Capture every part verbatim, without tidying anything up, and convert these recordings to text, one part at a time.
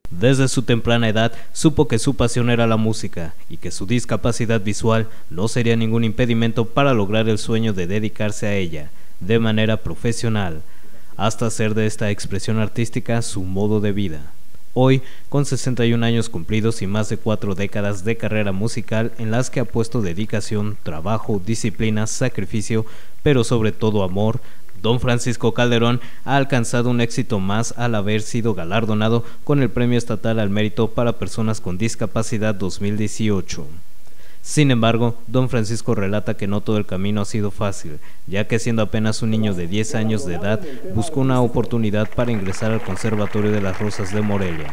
Desde su temprana edad supo que su pasión era la música y que su discapacidad visual no sería ningún impedimento para lograr el sueño de dedicarse a ella de manera profesional, hasta hacer de esta expresión artística su modo de vida. Hoy, con sesenta y un años cumplidos y más de cuatro décadas de carrera musical en las que ha puesto dedicación, trabajo, disciplina, sacrificio, pero sobre todo amor, Don Francisco Calderón ha alcanzado un éxito más al haber sido galardonado con el Premio Estatal al Mérito para Personas con Discapacidad dos mil dieciocho. Sin embargo, Don Francisco relata que no todo el camino ha sido fácil, ya que siendo apenas un niño de diez años de edad, buscó una oportunidad para ingresar al Conservatorio de las Rosas de Morelia.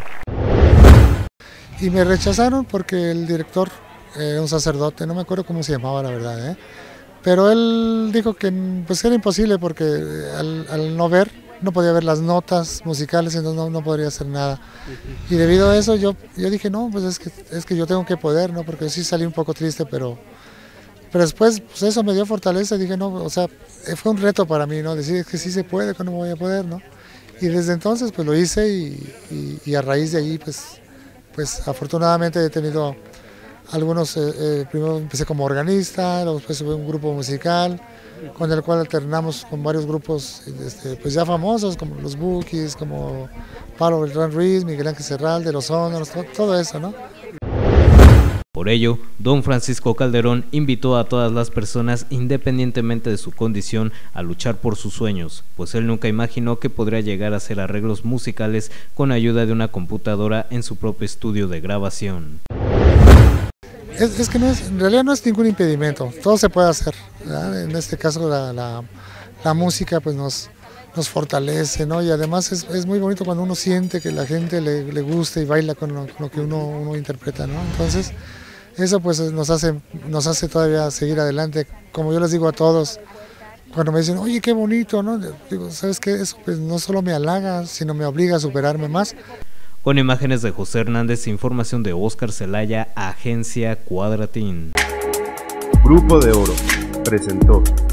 Y me rechazaron porque el director era un sacerdote, no me acuerdo cómo se llamaba la verdad, ¿eh? Pero él dijo que pues era imposible porque al, al no ver, no podía ver las notas musicales, entonces no, no podría hacer nada. Y debido a eso yo, yo dije, no, pues es que, es que yo tengo que poder, ¿no? Porque sí salí un poco triste, pero, pero después pues eso me dio fortaleza, dije, no, o sea, fue un reto para mí, ¿no? Decir que sí se puede, que no voy a poder, ¿no? Y desde entonces pues lo hice y, y, y a raíz de ahí pues, pues afortunadamente he tenido algunos, eh, eh, primero empecé como organista, luego después tuve un grupo musical con el cual alternamos con varios grupos este, pues ya famosos como los Bukis, como Pablo Beltrán Ruiz, Miguel Ángel Serral, de los Sonors, todo, todo eso, ¿no? Por ello, Don Francisco Calderón invitó a todas las personas, independientemente de su condición, a luchar por sus sueños, pues él nunca imaginó que podría llegar a hacer arreglos musicales con ayuda de una computadora en su propio estudio de grabación. Es, es que no es, en realidad no es ningún impedimento, todo se puede hacer, ¿verdad? En este caso la, la, la música pues nos, nos fortalece, ¿no? Y además es, es muy bonito cuando uno siente que la gente le, le gusta y baila con lo, con lo que uno, uno interpreta, ¿no? Entonces eso pues nos hace, nos hace todavía seguir adelante, como yo les digo a todos, cuando me dicen, oye qué bonito, ¿no? Digo, ¿sabes qué? Eso pues no solo me halaga, sino me obliga a superarme más. Con imágenes de José Hernández, información de Óscar Celaya, Agencia Cuadratín. Grupo de Oro presentó